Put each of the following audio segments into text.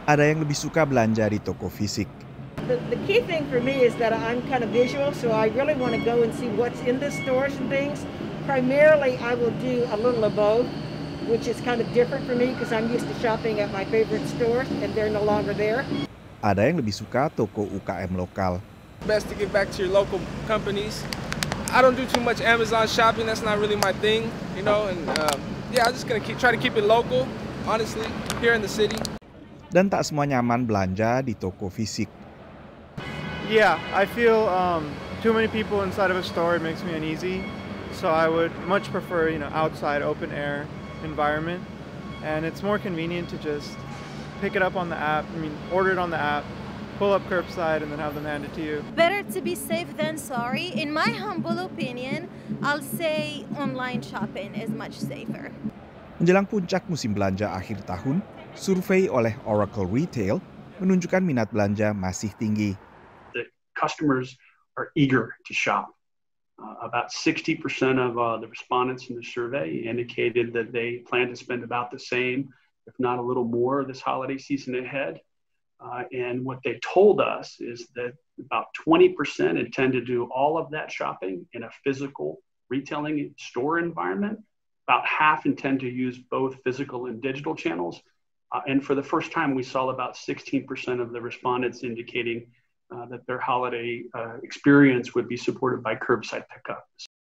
Ada yang lebih suka belanja di toko fisik. The key thing for me is that I'm kind of visual, so I really want to go and see what's in the stores and things. Primarily, I will do a little of both, which is kind of different for me because I'm used to shopping at my favorite stores and they're no longer there. Ada yang lebih suka toko UKM lokal. Best to get back to your local companies. I don't do too much Amazon shopping. That's not really my thing, you know. And yeah, I'm just gonna try to keep it local, honestly, here in the city. Dan tak semua nyaman belanja di toko fisik. Yeah, I feel too many people inside of a store, it makes me uneasy. So I would much prefer, outside open air environment. And it's more convenient to just pick it up on the app, order it on the app, pull up curbside and then have them hand it to you. Better to be safe than sorry. In my humble opinion, I'll say online shopping is much safer. Menjelang puncak musim belanja akhir tahun, survei oleh Oracle Retail menunjukkan minat belanja masih tinggi. Customers are eager to shop. About 60% of the respondents in the survey indicated that they plan to spend about the same, if not a little more, this holiday season ahead. And what they told us is that about 20% intend to do all of that shopping in a physical retailing store environment. About half intend to use both physical and digital channels. And for the first time, we saw about 16% of the respondents indicating that their holiday experience would be supported by curbside pickup.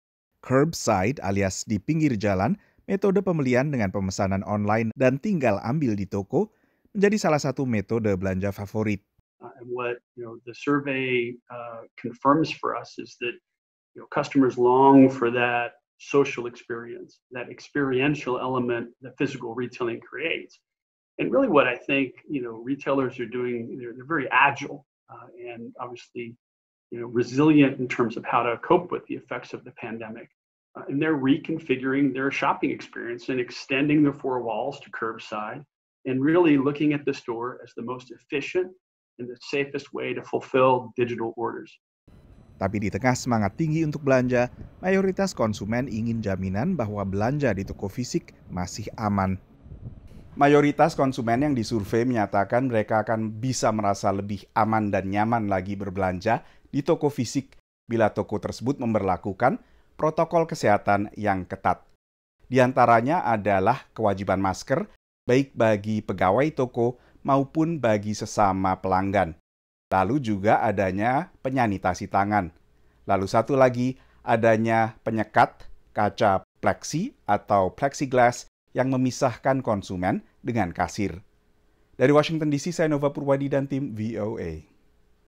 Curbside alias di pinggir jalan, metode pembelian dengan pemesanan online dan tinggal ambil di toko, menjadi salah satu metode belanja favorit. And what the survey confirms for us is that customers long for that social experience, that experiential element that physical retailing creates. And really, what I think retailers are doing, they're very agile. And obviously, resilient in terms of how to cope with the effects of the pandemic. And they're reconfiguring their shopping experience and extending their four walls to curbside and really looking at the store as the most efficient and the safest way to fulfill digital orders. Tapi di tengah semangat tinggi untuk belanja, mayoritas konsumen ingin jaminan bahwa belanja di toko fisik masih aman. Mayoritas konsumen yang disurvei menyatakan mereka akan bisa merasa lebih aman dan nyaman lagi berbelanja di toko fisik bila toko tersebut memberlakukan protokol kesehatan yang ketat. Di antaranya adalah kewajiban masker, baik bagi pegawai toko maupun bagi sesama pelanggan. Lalu juga adanya penyanitasi tangan. Lalu satu lagi, adanya penyekat kaca pleksi atau plexiglass yang memisahkan konsumen dengan kasir. Dari Washington DC, saya Nova Purwadi dan tim VOA.